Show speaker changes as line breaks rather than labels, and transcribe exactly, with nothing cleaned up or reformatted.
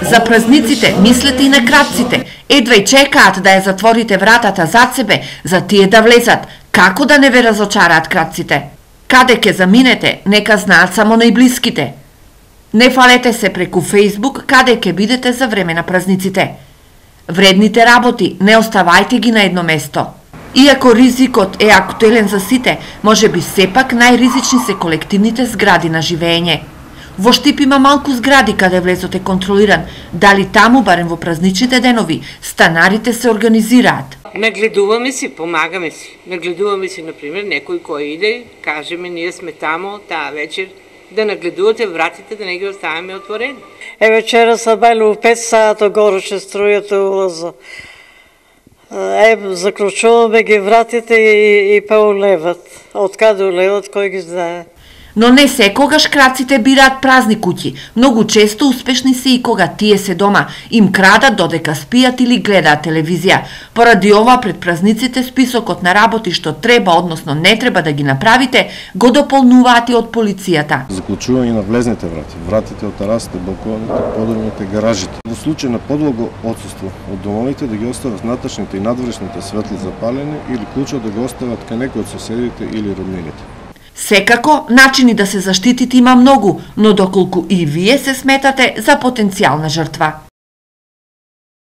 За празниците мислете и на крадците. Едва и чекаат да ја затворите вратата зад себе, за тие да влезат. Како да не ве разочараат крадците? Каде ке заминете, нека знаат само најблиските. Не фалете се преку Фејсбук каде ке бидете за време на празниците. Вредните работи не оставајте ги на едно место. Иако ризикот е актуелен за сите, може би сепак најризични се колективните згради на живење. Во Штип има малку згради каде влезот е контролиран. Дали таму, барем во празничните денови, станарите се организираат?
Нагледуваме си, помагаме си. Нагледуваме си, например, некој кој иде, кажеме, ние сме тамо, таа вечер, да нагледувате вратите, да не ги оставяме отворени.
Е, вечера са бали у пет сата горуше струјата улаза. Е, заклучуваме ги вратите и, и па улеват. Откаде улеват, кој ги знае.
Но не секогаш крадците бираат празни куќи. Многу често успешни се и кога тие се дома, им крадат додека спијат или гледаат телевизија. Поради ова пред празниците списокот на работи што треба, односно не треба да ги направите, го дополнуваат и од полицијата.
Заклучување на влезните врати, вратите од терасите, балконите, подобните, гаражите. Во случај на подлого отсуство од домовите да ги остават внатрешните и надворешните светла запалени или клучот да го остават кај некој од соседите или роднините.
Секако, начини да се заштитите има многу, но доколку и вие се сметате за потенцијална жртва.